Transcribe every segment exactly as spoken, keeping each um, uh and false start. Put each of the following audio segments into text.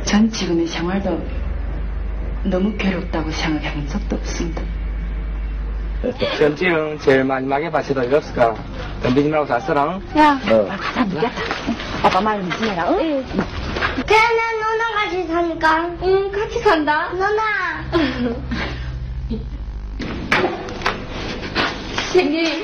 전 지금의 생활도 너무 괴롭다고 생각해 본 적도 없습니다. 점지는 제일 마지막에 바치다 이랬을까? 덤비지 말고 잘 써라. 야, 어. 가자, 늦겠다. 아빠 말 무슨해라, 응? 응. 걔는 너랑 같이 사니까. 응, 같이 산다. 너나. 선생님.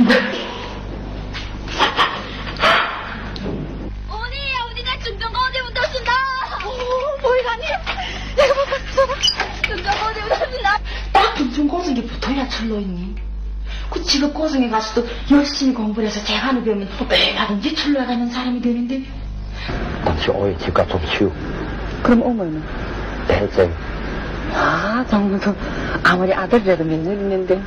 어머니, 어머니가 중정거운데부터 오신다. 오, 뭐이 가니? 내가 못 봤어. 중정거운데부터 오신다. 딱 중증 고성에 붙어야 철로 있니? 그 직업 고성에 가서도 열심히 공부를 해서 재간을 배우면 얼마든지 철로에 가는 사람이 되는데. 같이 오이 집값 좀 치우. 그럼 어머니는? 대전. 아, 정말 그 아무리 아들이라도 몇 년 있는데.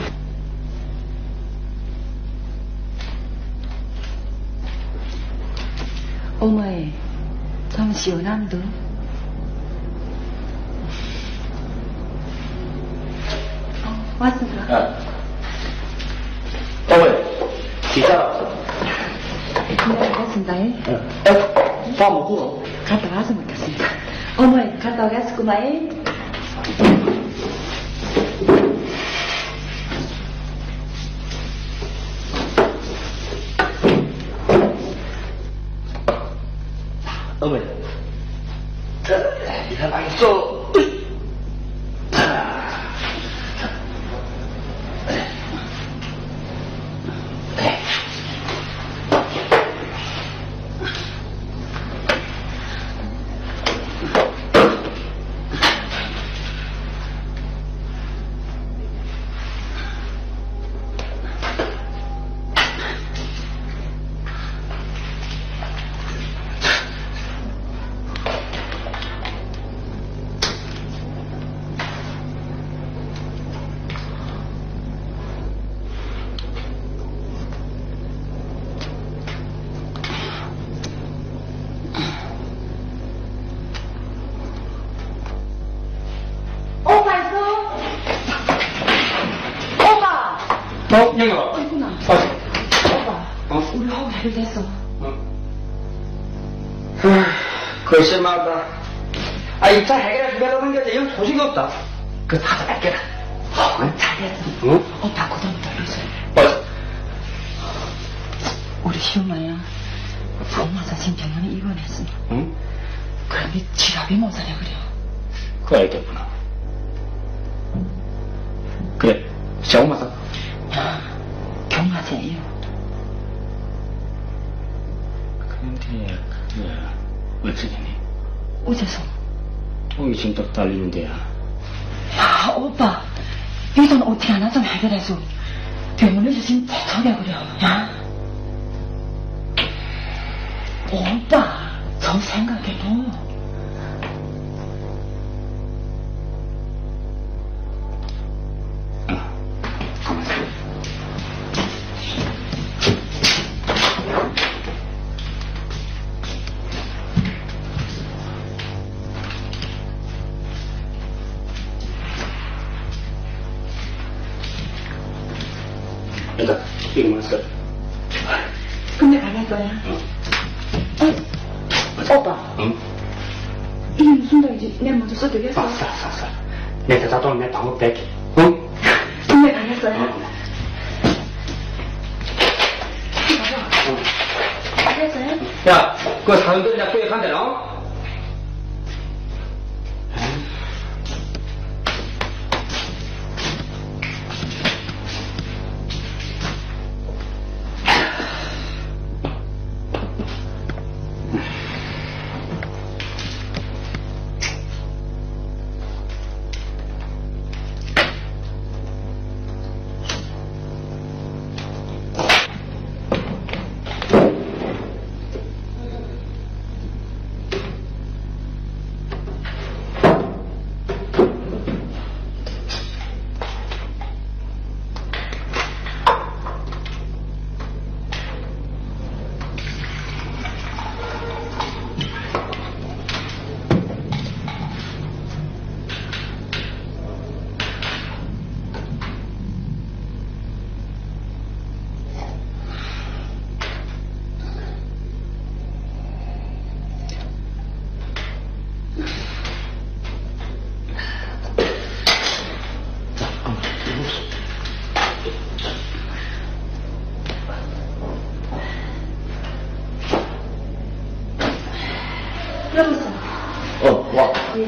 어머니, 좀 시원함도. 어, 왔습니다. 야. 어머니, 기사 왔어. 네, 알겠습니다. 응. 어, 밥 먹고. 갔다 와서 먹겠습니다. 어머니, 갔다 오겠구만. 어머니. 이상 있어. 어, 여기 와. 아이구나. 어. 오빠, 어? 우리 하고 해결됐어. 어. 글쎄 말다. 아, 이차 해결해 주려는 게 이건 소식이 없다. 그 사서 뺏겨라. 어, 잘했어. 응? 오빠 고동 돌려줘. 어. 우리 시엄마야, 엄마 자신 병원에 입원했어. 응? 그런데 지갑이 모자라 그래요. 그거 알겠구나. 그래, 시험마 사. 경마제예요. 근데, 그게, 어쩌겠니? 어째서? 돈이 지금 딱 달리는데야. 야, 오빠, 이 돈 어떻게 하나 좀 해결해줘. 병원에서 지금 대처게 그래요. 야? 오빠, 좀 생각해봐. 일단, 이거만 써. 근데 안 할 거야. 어. 어? 오빠, 응? 이게 무슨 돈이지? 내가 먼저 써드렸어. 아, 싸, 싸, 싸. 내 대사돈 내 방법 뺄게. 응? 근데 안 할 거야. 어. 알겠어요? 야, 그 사람들 내 구에 간대라. 어, 와. 예.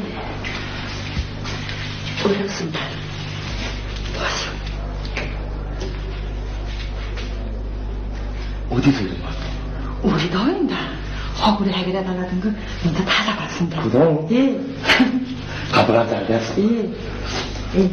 어렵습니다. 와서. 어디서 이런 말? 우리도 인다. 허구를 해결해 달라던 거 먼저 다 잡았습니다. 그래? 예. 가더라 잘 됐어. 예. 예.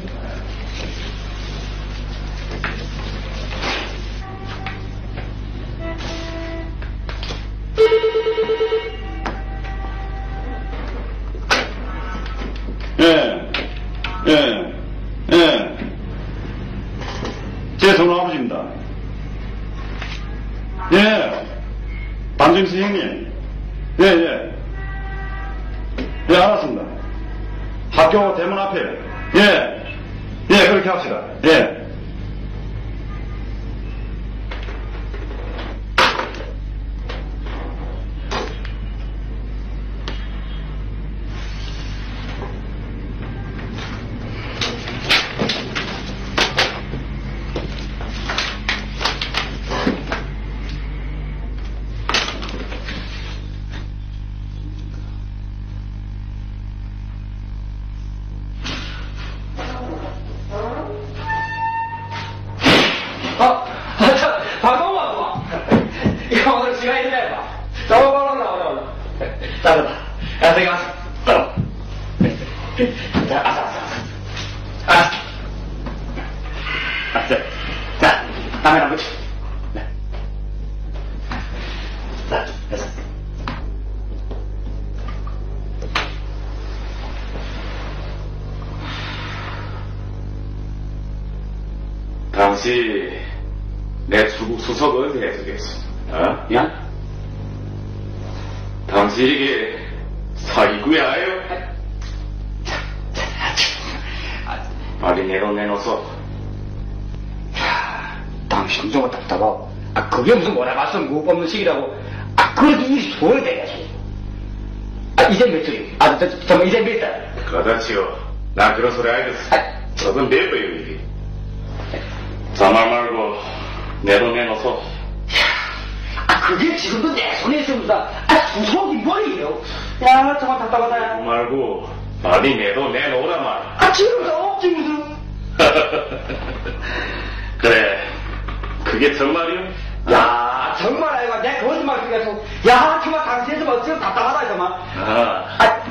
예, 예, 예. 제 손아버지입니다. 예, 반정수 형님. 예, 예. 예, 알았습니다. 학교 대문 앞에. 예, 예, 그렇게 합시다. 예. 아, 아, 저, 방송만 이거 오늘 시간 있네, 봐. 나와, 나와, 나와, 나와. 따르다. 야, 저기 왔어. 따라. 자, 아싸, 아싸, 아싸. 아. 아, 자, 자, 카메라 붙여. 네. 자, 됐어. 당시 내 출국 수석 어디 해주겠어? 어? 야? 당시 이게 사기꾼이 아요? 빨리 내놓 내놓소. 야, 당신 좀 답답하고. 아, 그게 무슨 뭐라 봤으면 못 뽑는 시기라고. 아, 그렇게 이 소리 돼야지. 아, 이제 몇 줄이? 아, 저, 저, 저, 이제 몇 달? 그러다치요. 나 그런 소리 알겠어. 아, 저건 내 거예요 이게. 자말 말고 내도 내놓소. 아, 그게 지금도 내 손에 있습니다. 아, 수속이 뭐예요? 야, 정말 답답하다. 그거 말고 빨리 내도 내놓으라 말. 아, 지금도 없지, 무슨. 그래. 그게 정말이요? 야, 정말 아이가 내 거짓말 그래서. 야, 정말 당신이 좀 어찌나 답답하다, 정말. 아. 아,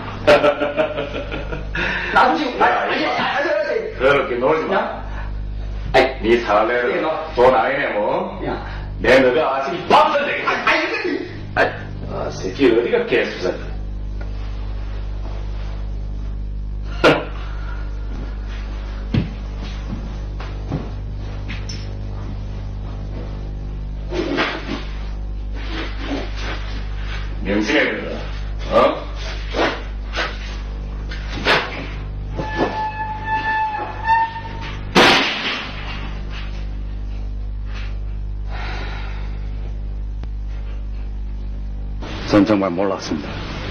나도 지금, 아, 야, 아니, 이거. 아니, 아니, 아니. 그렇게 놀지 마. 야, 아이, 네 사례를 예, 너. 돈 아니네 뭐. 야. 내 너가 아직 밥도 되겠다. 아, 아니, 아니. 아이, 아, 새끼 어디가 개수작. 명심해 그러다. 어? 전 정말 몰랐습니다.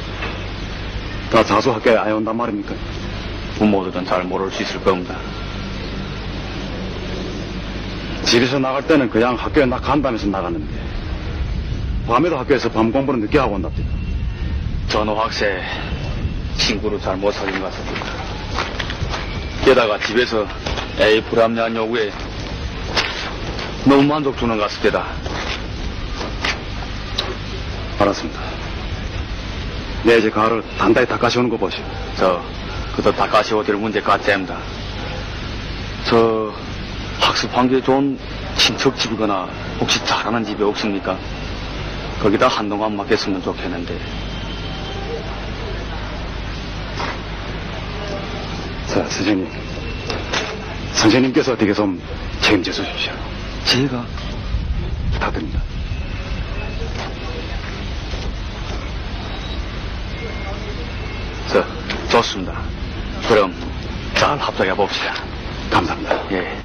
다 자수 학교에 아예 온단 말입니까? 부모들은 잘 모를 수 있을 겁니다. 집에서 나갈 때는 그냥 학교에 나 간다면서 나갔는데 밤에도 학교에서 밤 공부를 늦게 하고 온답니다. 전호 학생 친구를 잘 못 사귄 것 같습니다. 게다가 집에서 애의 불합리한 요구에 너무 만족 주는 것 같습니다. 알았습니다. 내 이제 가을을 단단히 닦아시오는 거 보시오. 저 그저 닦아시오 될 문제 같습니다. 저 학습 환경이 좋은 친척집이거나 혹시 잘하는 집이 없습니까? 거기다 한동안 맡겼으면 좋겠는데. 자, 선생님. 선생님께서 어떻게 좀 책임져 주십시오. 제가 부탁드립니다. 저 좋습니다. 그럼 잘 합작해 봅시다. 감사합니다. 예.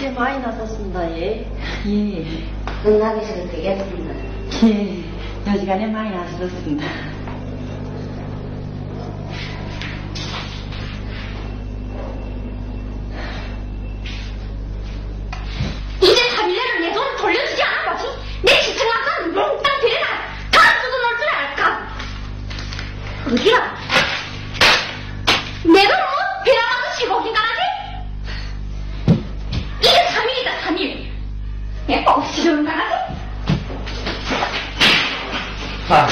피 많이 났었습니다. 예. 예. 건강하셔도 되겠습니다. 예. 여지간에 많이 나서졌습니다. 이제 삼 일내로 내 돈을 돌려주지 않아 보지? 내 시청학과는 몽땅 되나? 다 뜯어놓을 줄 알까? 어디야? 내가 뭐 배나가서 칠곡인가 하지? 이제 삼 일이다 삼 일. 내가 없이 저런가 하지? 아.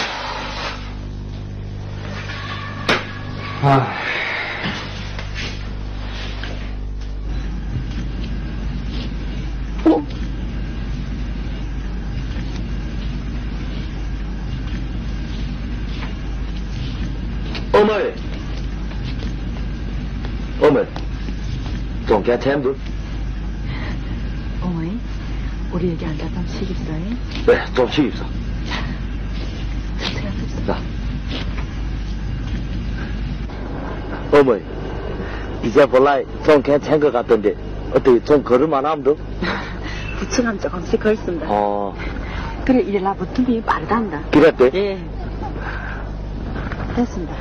아. 어? 어머니, 어머니, 좀 괜찮은데? 어머니, 우리 얘기 앉아 좀 쉬겠어요? 네, 좀 쉬겠어. 천천히 앉읍시다. 자. 어머니, 이제 볼라 좀 괜찮은 것 같던데, 어떻게 좀 걸을만 하면 부층함 조금씩 걸습니다. 어, 그래, 이래라 붙으면 빠르단다. 그랬대? 예. 됐습니다.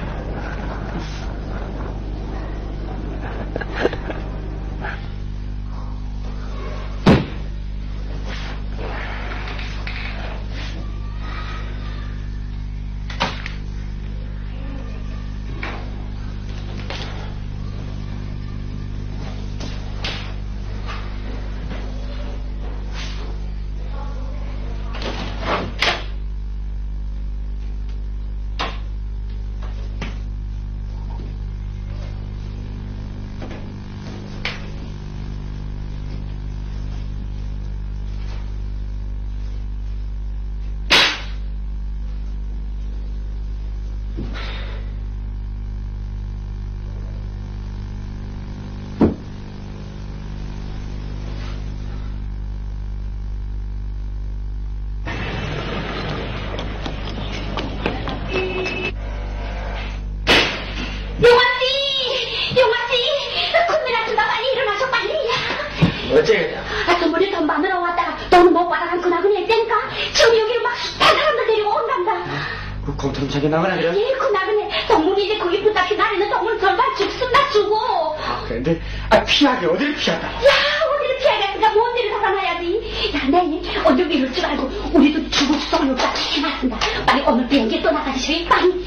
어째겠냐? 아, 선물을 돈 받으러 왔다가 돈 못 받아간 그나그니 했다니까. 지금 여기로 막 다 사람들 데리고 온단다. 그 공통적인 나거나 그래? 예, 그나그니 동물이 이제 거기 붙잡히 나르는 동물 절반 죽순다 주고. 아, 근데, 아, 피하게 어디를 피한다? 야, 어디를 피하겠으니까 먼 데를 살아나야지. 야, 내 언제 이럴 줄 알고 우리도 죽을 수도 없다 해놨습니다. 빨리 오늘 비행기 또 나가시오, 빨리.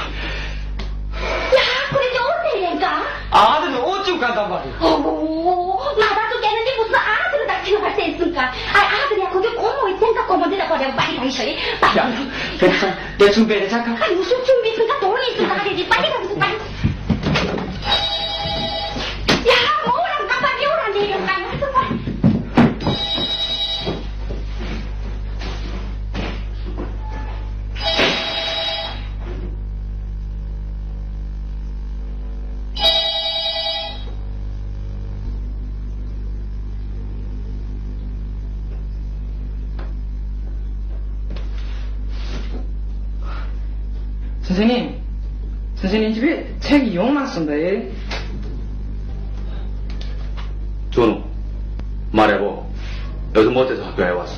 야, 그래, 이제 언제니까? 아들은 어찌고 간단 말이야? 어머, 나다도 깨는데 무슨 아들을 다 키워갈 수 있습니까? 아, 아들이야, 거기 고모 있으니까 고모들다 버리고 빨리 가시오. 빨리. 야, 괜찮아. 내 준비해, 잠깐. 아니, 무슨 준비 있으니까 돈이 있으니까 하겠지. 빨리 가면서 빨리. 야, 뭐랑 깜빡이 오란 데이런 거 아니야? 빨리. 선생님, 선생님 집에 책이 용 많습니다. 예? 준우, 말해보. 요즘 어째서 학교에 왔어?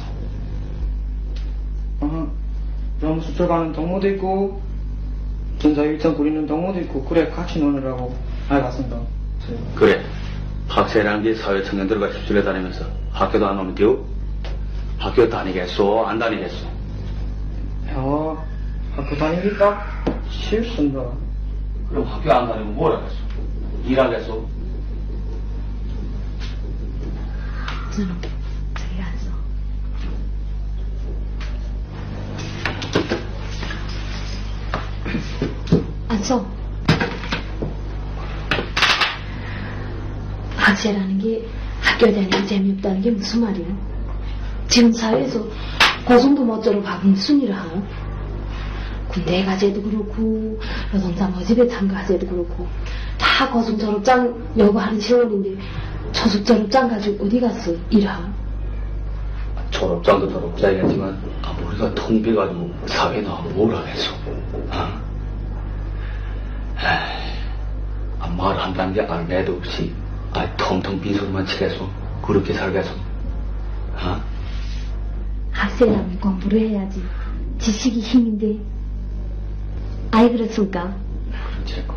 어, 영수철 가는 동무도 있고, 전사 일정 부리는 동무도 있고, 그래 같이 노느라고 알았습니다. 그래. 학생이라는 게 사회 청년들과 휩쓸려 다니면서 학교도 안 오면 돼요? 학교 다니겠소? 안 다니겠소? 야, 학교 다니니까 싫습니다. 그럼 학교 안 다니고 뭘 하겠소? 일하겠소? 준우, 저기 앉아. 앉아. 학생이라는 게 학교 다니기 재미없다는 게 무슨 말이야? 지금 사회에서 그 정도 멋대로 밥은 무슨 일을 하나? 군대에 가재도 그렇고 여성자 모집에 참가하재도 그렇고 다 거중 졸업장 요구하는 시월인데 저숙 졸업장 가지고 어디 가서 일하? 졸업장도 졸업장이겠지만 아, 우리가 통 비가지고 사회에 나가면 뭘 하겠소? 어? 에이, 아, 말한다는 게 알매도 없이 아, 텅텅 빈 소리만 치겠소? 그렇게 살겠어? 어? 학생이라면 공부를 해야지. 지식이 힘인데. 아이 그렇습니까? 그렇지고.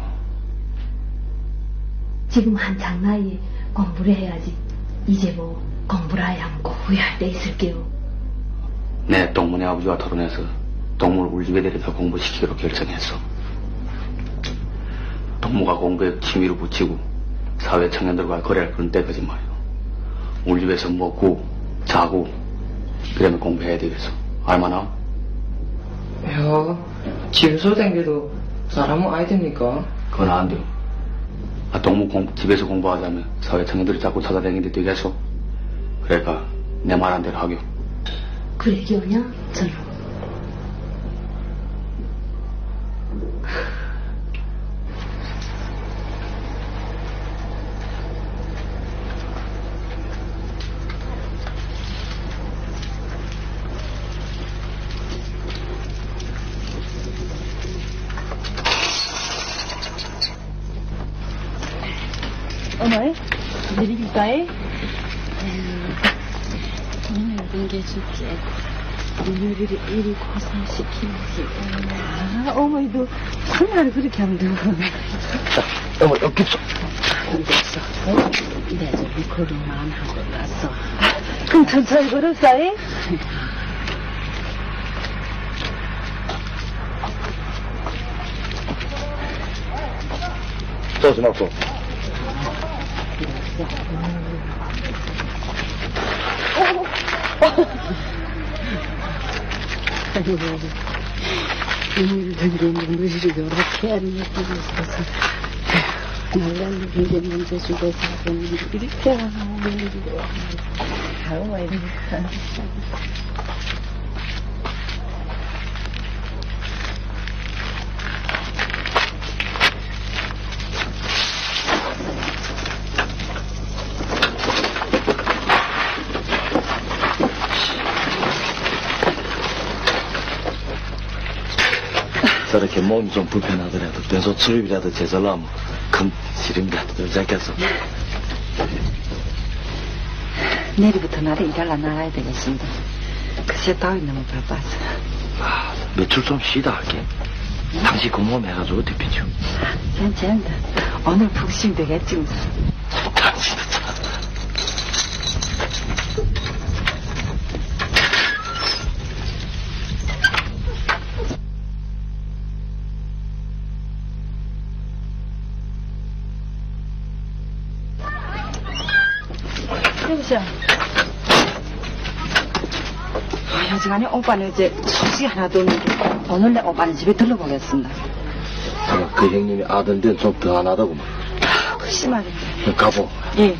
지금 한창 나이에 공부를 해야지. 이제 뭐 공부를 해야 하면 꼭 후회할 때 있을게요. 내 동문의 아버지와 토론해서 동무를 우리 집에 데려다 공부시키기로 결정했어. 동무가 공부에 취미를 붙이고 사회 청년들과 거래를 그런 때까지 말이야. 우리 집에서 먹고 자고 그러면 공부해야 되겠어. 알마나? 야, 집에서 댕겨도 사람은 아이 됩니까? 그건 안 돼요. 아, 동무 공, 집에서 공부하자면 사회 청년들이 자꾸 찾아다니는데 되겠어? 그러니까 내 말 한 대로 하겨. 그래 기오냐? 저는. 어머니, 내리길까이? 오늘 뭉개줄게. 오늘을 이리 고생시키지. 아, 어머니도 설마를 그렇게 하면 돼. 자, 어머, 여기 있어. 안 됐어. 어? 내 저기 걸음만 하고 갔어. 그럼 천천히 걸었어이? 쏘지 마소. 아이고, 오늘 댕기는 무시를 요렇게 하는 것들이 있어서 날라는 게 먼저 주고 사는 이렇게 하는 일이고 아우 이렇게 저렇게 몸이 좀 불편하더라도 변소 출입이라도 제절로 하면 큰 시름이라도 덜 잡겠어. 내일부터 나를 일하러 나가야 되겠습니다. 글쎄 따위 너무 바빠서. 아, 며칠 좀 쉬다 할게. 당신 공무원 해가지고 어떻게 피죠? 괜찮다. 오늘 푹 쉬면 되겠지 무슨. 당신은 참. 여보세요. 아, 여지간히 오빠는 이제 소식이 하나도 없는데 오늘 내 오빠는 집에 들러보겠습니다. 어, 그 형님이 아들 데는 좀 더 안 하다구만. 아, 글쎄 말인데. 가보. 예.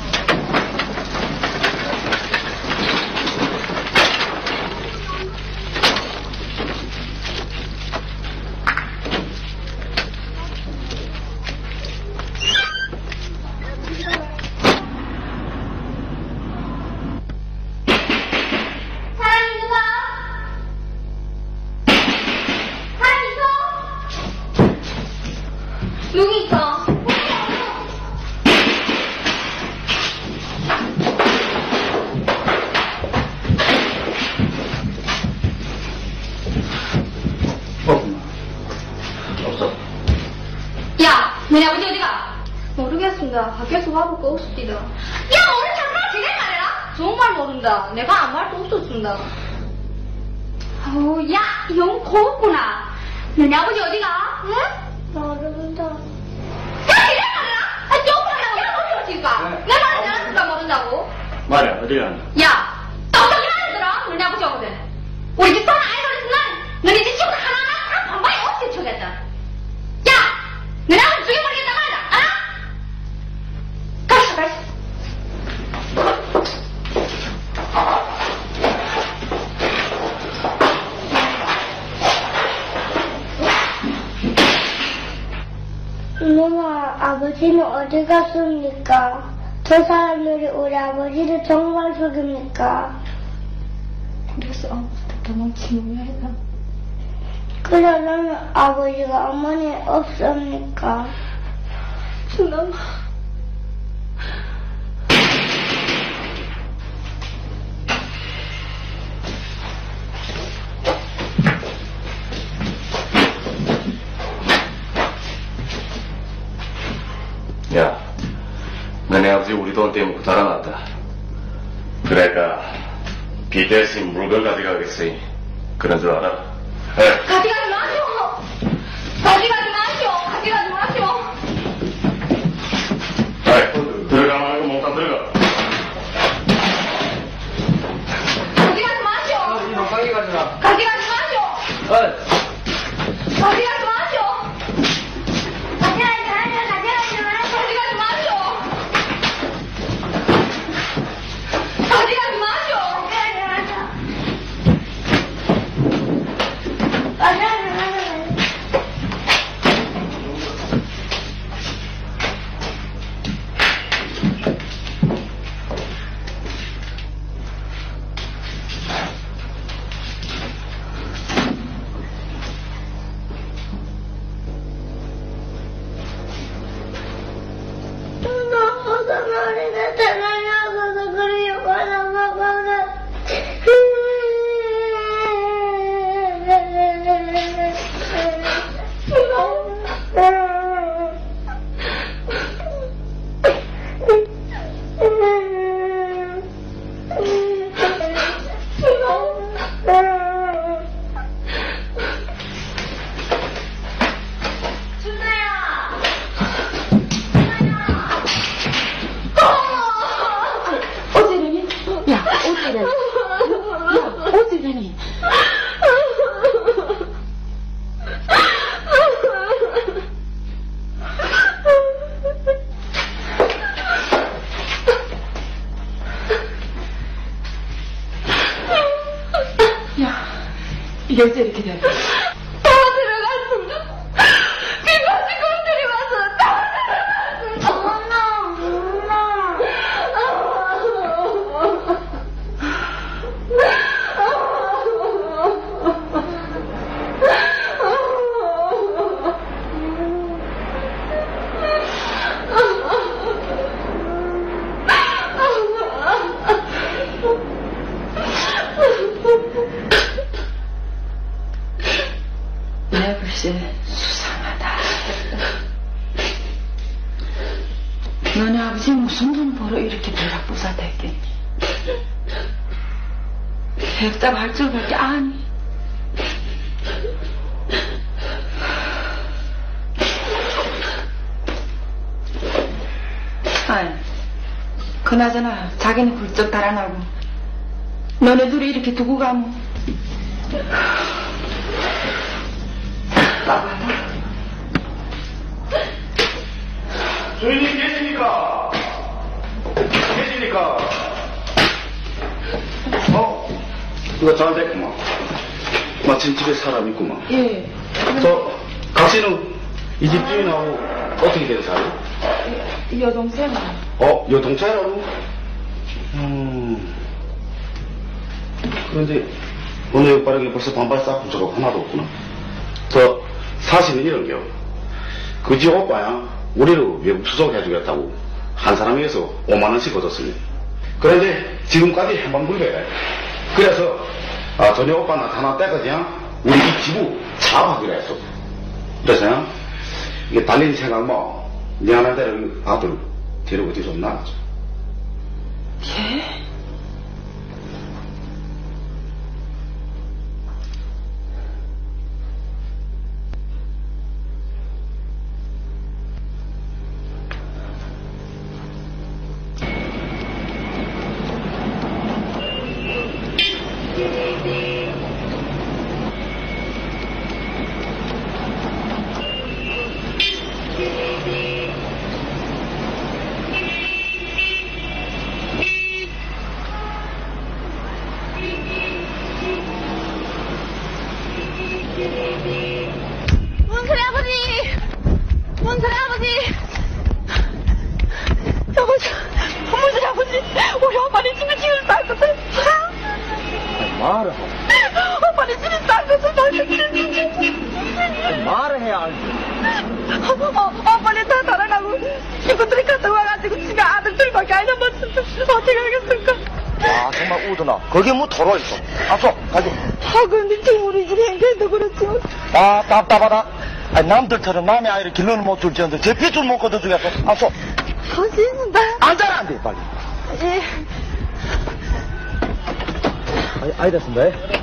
여기 있어. 없어. 야, 너네 아버지 어디가? 모르겠습니다. 밖에서 밥을 꺼왔습니다. 야, 오늘 잠깐 제대로 말해라. 정말 모른다. 내가 아무 말도 없었습니다. 어우, 야, 영 고맙구나. 너네 아버지 어디가? 응? 모른다. 야, 이래 말해라. 아, 쪼그라나 내가 어디 어디가? 내 말을 내가 누가 모른다고? 말해, 어디 가냐? 야, 똑똑히 말해들어. 너네 아버지 오거든. 우리 집 사는 아이돌 있으면 너네 집 친구 하나하나 다 반반에 없이 쳐겠다. 야, 너네 아버지 죽여버리겠다 말이야. 알아? 가시오, 가시오. 누나, 아버지는 어디 갔습니까? 저 사람들이 우리 아버지를 정말 속입니까? 그래서 아무부터 도망치는 거야. 그러려면 아버지가 어머니 없습니까? 그나마 아버지 우리 돈 떼먹고 달아났다. 그러니까 빚대신 물건 가져가겠으니 그런 줄 알아. 에. 가져가지 마시오. 가져가지 마시오. 가져가지 마시오. 아이, 들어가 말고 못가 들어가. 가져가지 마시오. 이놈 가게 가져라. 가져가지 마시오. 어이. 가져가지 마시오. 가져가지 마시오. 가져가지 마시오. 가져가지 마시오. 이게 어째 이렇게 돼? 다 들어갔어. 비바지 꽁들이 와서 다 들어갔어. 엄마, 내 글쎄 수상하다. 너네 아버지 무슨 돈 벌어 이렇게 벼락부사다 했겠니? 백답 할 줄밖에 아니. 아니, 그나저나 자기는 훌쩍 달아나고 너네 둘이 이렇게 두고 가면 주인님 계십니까? 계십니까? 어? 이거 잘 됐구만. 마침 집에 사람 있구만. 예. 저, 각시는 이 집 주인하고 어떻게 된 사이? 여동생. 어, 여동생이라고? 음. 그런데 오늘 빠르게 벌써 반발 쌓은 적은 하나도 없구나. 저, 사실은 이런겨. 그 집 오빠야, 우리를 외국 수속해주겠다고 한 사람에게서 오만 원씩 거뒀습니다. 그런데 지금까지 행방불명이래. 그래서 아, 저녁 오빠 나타날 때까지 우리 이 집을 잡아가기로 했어. 그래서 이게 달린 생각 뭐 미안한 대로 아들 데리고 어디 좀 나가죠. 예? 문소리 아버지! 문소리 아버지! 저거, 저, 문소리 아버지! 우리 오빠는 집에 집을 쌌거든! 말을 해. 오빠는 집에 쌌거든! 말을 해야 알지. 어, 오빠는 다 달아나고 친구들이 갔다 와가지고 집에 아들들밖에 안 남았는데 어떻게 하겠습니까? 아, 정말 우드나. 거기 뭐 털어 있어. 아소, 가지. 아, 근데 지금 우리 집에 행패도 그렇죠. 아, 답답하다. 아, 남들처럼 남의 아이를 길러는 못 줄지언데 제 핏줄 못 걷어주겠어. 아소. 거짓인다. 아, 앉아라, 안 돼, 빨리. 예. 아니, 아니, 됐습니다.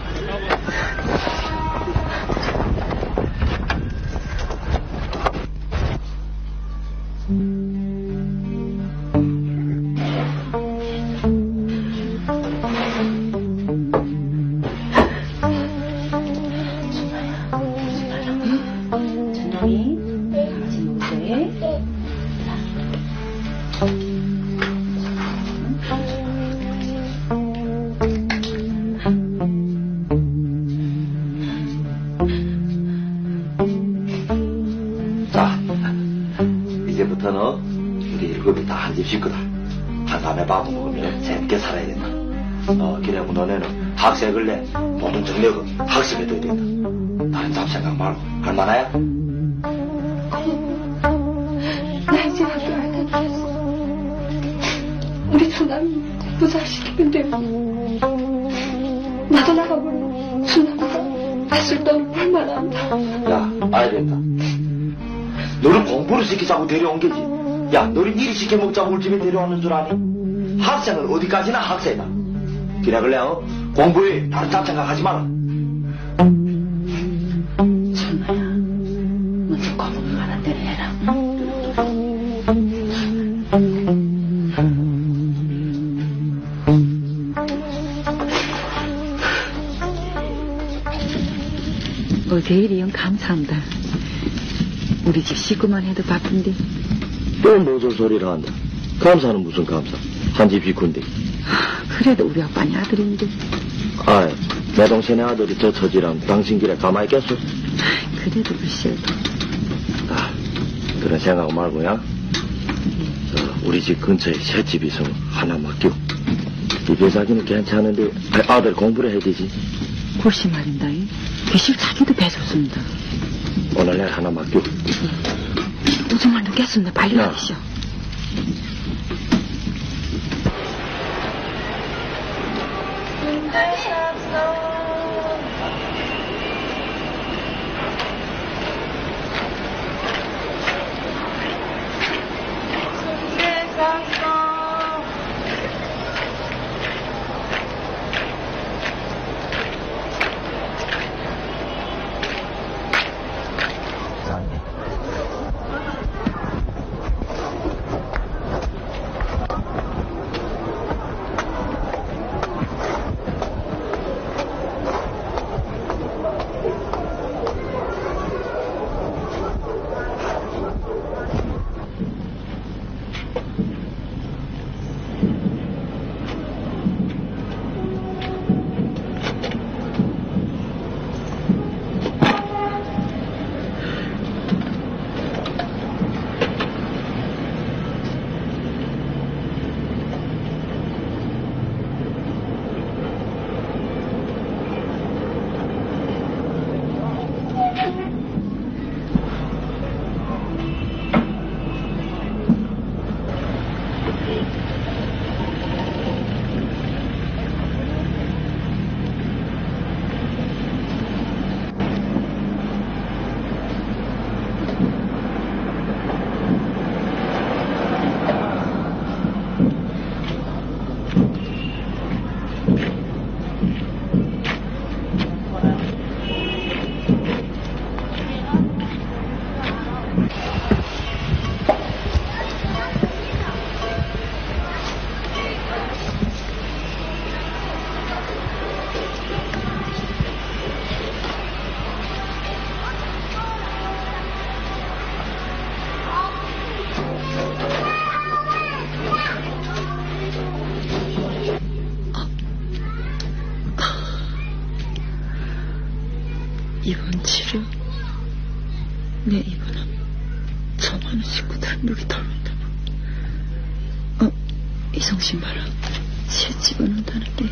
집거다. 한 사람에 밥 먹으면 재밌게 살아야 된다. 어, 그래고 너네는 학생을 내 모든 정력을 학습에 둬야 된다. 다른 잡생각 말고 할만하야? 나 이제 학교 안 가겠어. 우리 조남이 부자시키면 되고 나도 나가면 조남이가 낯설던 얼마나 한다. 야, 아야 된다. 너를 공부를 시키자고 데려온 게지. 야, 너를 일이 시켜 먹자고 우리 집에 데려오는 줄 아니? 학생은 어디까지나 학생이다. 그래 그래, 어? 공부에 다른 잡생각 하지 마라. 천마야, 먼저 과목 말한 대로 해라. 어제 이리 영 감사합니다. 우리 집 식구만 해도 바쁜데. 또 무슨 소리를 한다. 감사는 무슨 감사. 한 집 식구인데. 그래도 우리 아빠네 아들인데. 아이, 내 동생의 아들이 저 처지랑 당신 길에 가만히 있겠어? 그래도 글쎄. 아, 그런 생각 말고야. 저, 우리 집 근처에 새 집이 있으면 하나 맡겨. 이게 자기는 괜찮은데 아들 공부를 해야 되지. 글쎄 말인다. 귀실 자기도 배줬습니다. 오늘 날 하나 맡겨. 오줌만 넣겠습니다. 빨리 가시오. 이번 치료 내 입원하면 저 많은 식구들 물이 덜는다. 어, 이성신 봐라. 새 집어넣는다는데.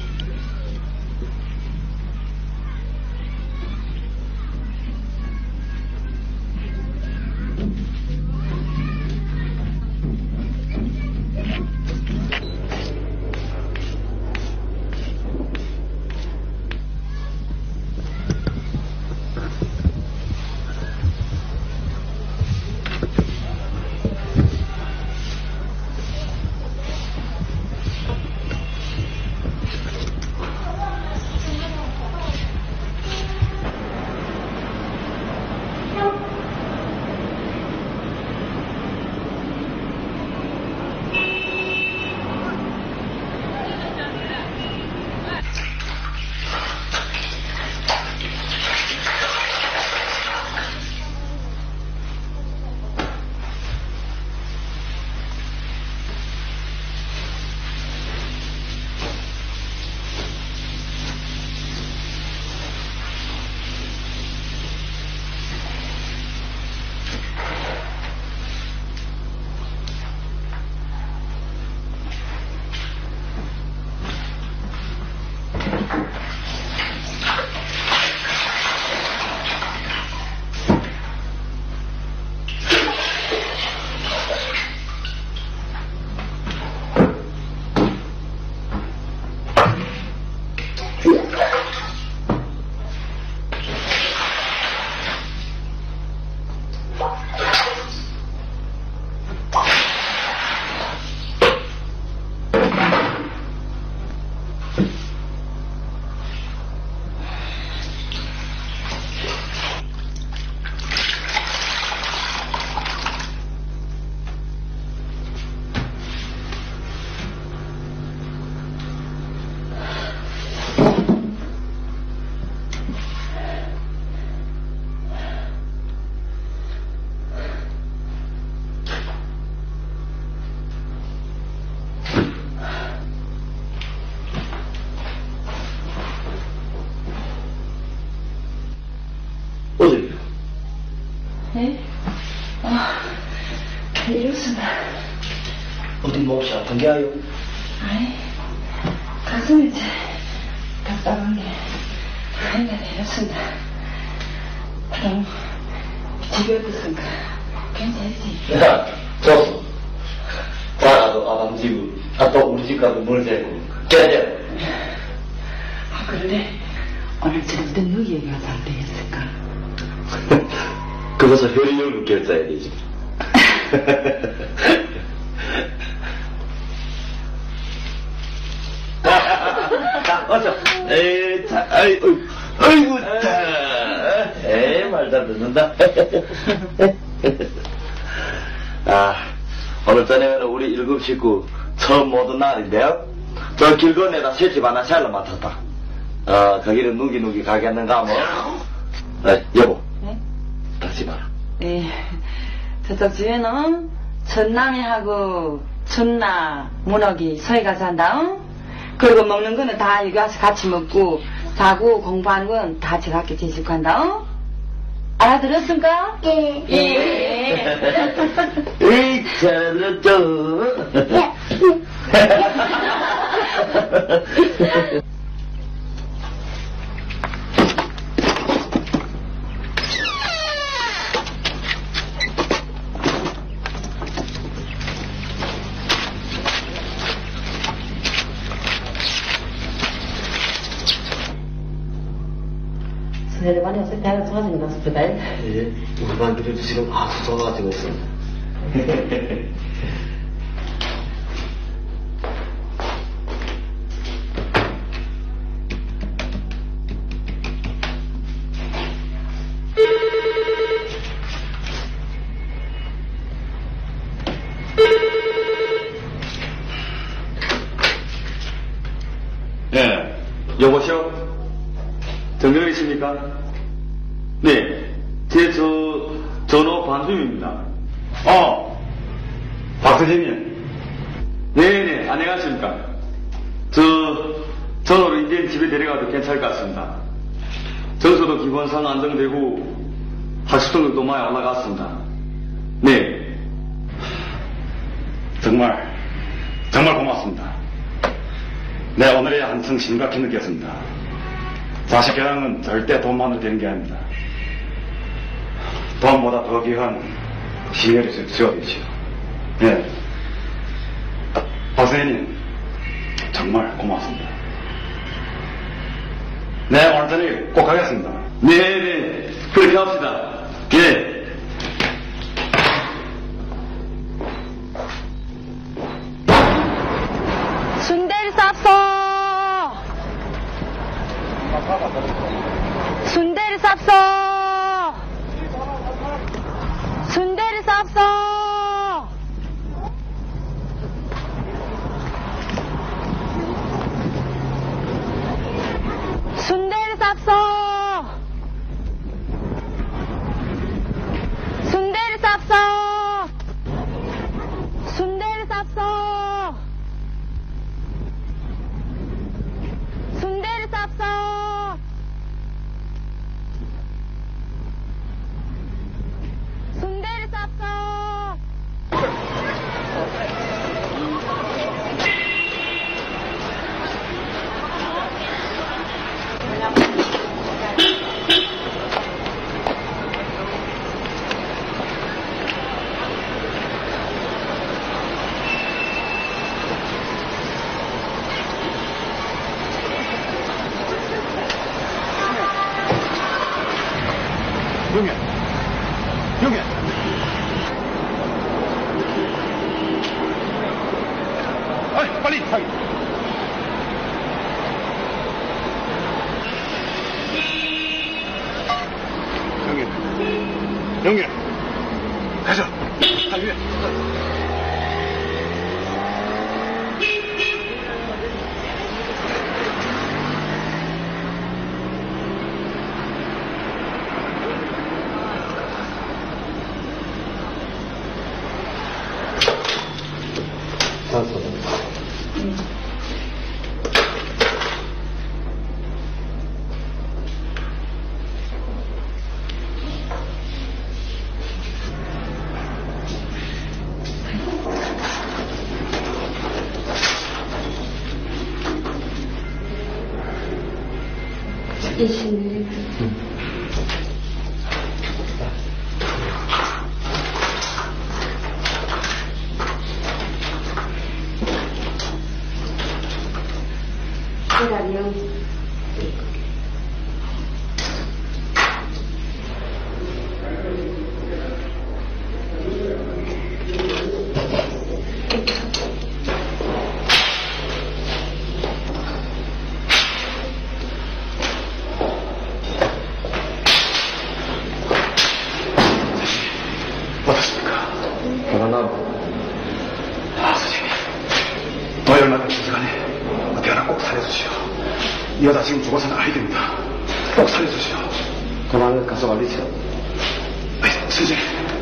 몹시 아픈 게 아요? 아이, 가슴이 참 답답한 게 아니가 되었습니다. 그럼 집에 없으니까 괜찮지? 야, 좋소. 자라도 아밤 집은, 아빠 우리 집 가도 뭘 재고. 깨져. 아, 그런데 오늘 저녁 때 누구 얘기가 잘 되겠을까? 그것을 효리율로 결제해야 되지. 자, 어서. 에이, 자, 아이고, 아이고, 자. 에이, 말 잘 듣는다. 아, 오늘 저녁에는 우리 일곱 식구 처음 모든 날인데요. 저 길 건너에다 새집 하나 샬러 맡았다. 어, 거기를 누기누기 가겠는가, 뭐. 아, 여보. 네? 다시 봐라. 예, 저쪽 집에는 전남이하고 전나, 문옥이 서희가 산다. 응? 그리고 먹는 거는 다 여기 와서 같이 먹고 자고 공부하는 건 다 제가 학교 제식한다. 응? 알아들었습니까? 예. 예. 에이, 잘 들었죠? 선생님 많이 어서 대학을 좋아지는 것 같습니다. 예, 우리 반들이 지금 아주 좋아가지고 있습니다. 네, 여보시오? 정면이십니까? 네, 제 저, 전호 반주입니다. 어, 박 선생님. 네네, 안녕하십니까? 저, 전호를 이제 집에 데려가도 괜찮을 것 같습니다. 정서도 기본상 안정되고, 학습성도 많이 올라갔습니다. 네. 정말, 정말 고맙습니다. 내 오늘의 한층 심각히 느꼈습니다. 자식 교양은 절대 돈만으로 되는 게 아닙니다. 돈보다 더 귀한 신뢰를 지어야지요. 예. 박 선생님, 정말 고맙습니다. 네, 오늘 저녁에 꼭 가겠습니다. 네네, 그렇게 합시다. 예. 순대를 쌉소! 순대를 쌉소! 순대를 쌉소! 순대를 쌉소! 순대를 쌉소! 순대를 쌉소! 순대를 쌉소! 순대를 쌉소! 용현, 용현. 아이, 빨리 타기. 용현, 용현. 가자. 달려. 이신을. 그러면 어떻습니까? 변화나고. 아, 선생님. 너 얼마나 기간에 어디 하나 꼭 살려주시오. 이 여자 지금 죽어서는 아이 됩니다. 꼭 살려주시오. 그만 가서 말리죠. 아이, 선생님.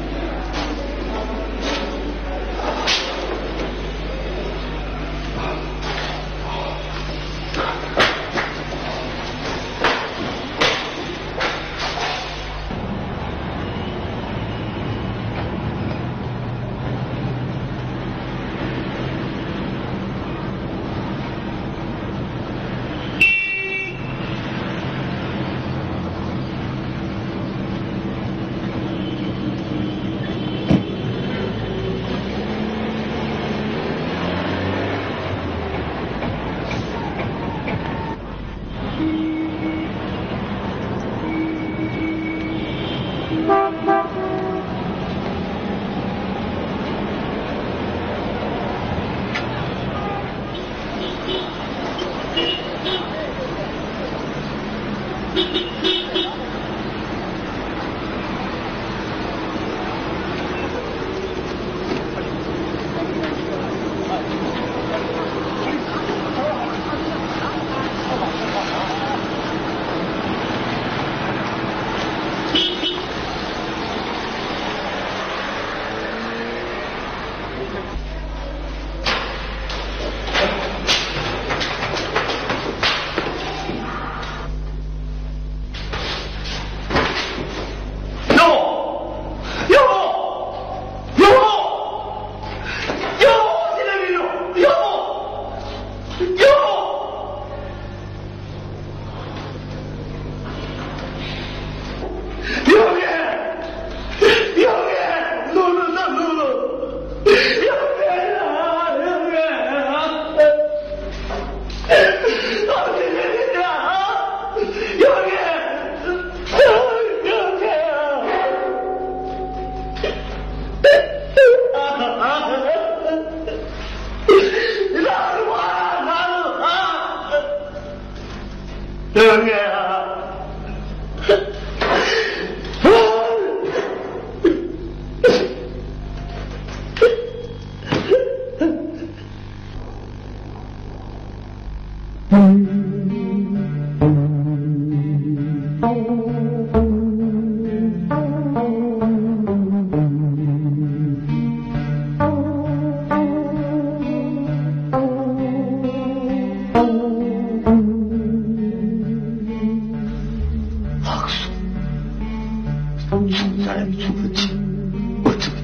사람이 죽었지. 어쩌게.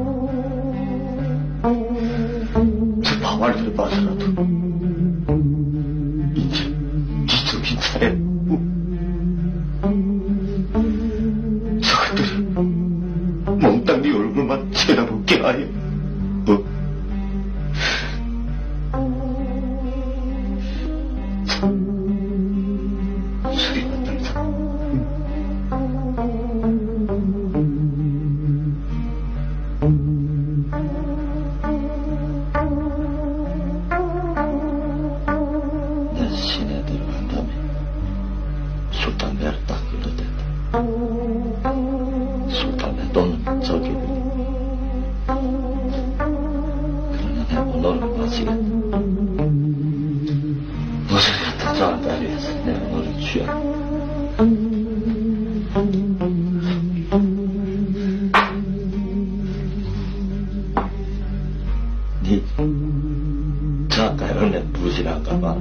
저 방아리를 봐서라도 이제 뒤정신 차려. 저것들이 몽땅 네 얼굴만 쳐다보게 하여. 어? 술이 났다. 내 시내 들어간 다음에 술 담배를 딱 끊어댔다. 술 담배 돈은 저기. 그러나 내가 너를 마시겠다. 무슨 같은 짠다리에서 내가 너를 취한다. 니 잠깐 은혜 부실한가봐.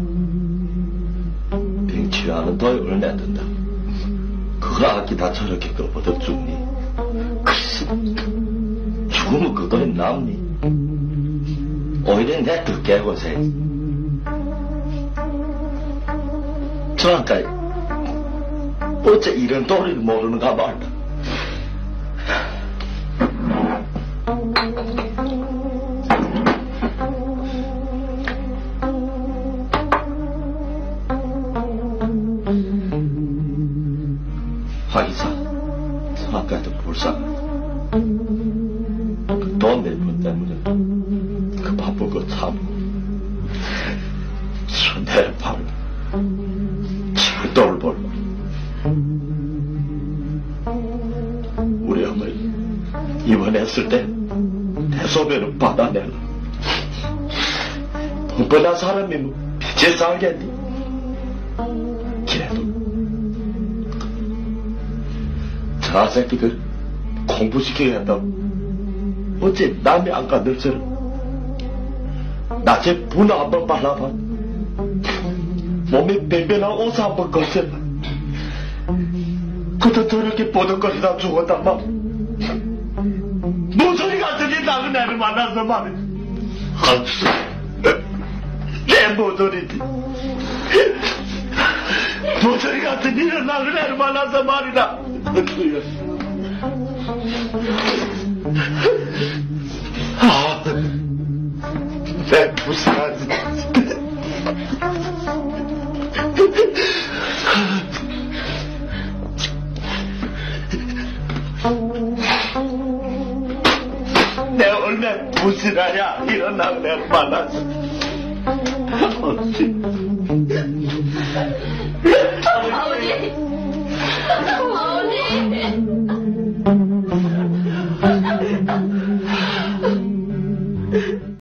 병치료하는 너의 은혜 든다. 그걸 아끼다 저렇게 꺼버려 죽니? 글쎄 죽으면 그 돈이 남니? 오히려 내 더 깨고세. 저한테 어째 이런 도리를 모르는가 말다. 하기사, 아까도 불쌍해. 돈 낼 분 때문에 그 바쁜 거 참. 손대를 팔아. 지금 돈을 벌라. 우리 어머니 입원했을 때 내 소변을 받아내라. 뻔뻔한 사람이 뭐 빛에 살겠니? 그래도 저 새끼들 공부시켜야겠다고 어째 남의 안간들처럼 낮에 분 한번 발라봐. 몸에 변변한 옷 한번 걸쳐봐. 그도 저렇게 보덕거리다 죽었단 말. 모서리 같은 이 나그네를 만나서 말이야. 내 모서리지. 모서리 같은 이 나그네를 만나서 말이다. 아, 내 불쌍하지. 내 얼마나 부실하냐 이런 나그네를 만나서. 어찌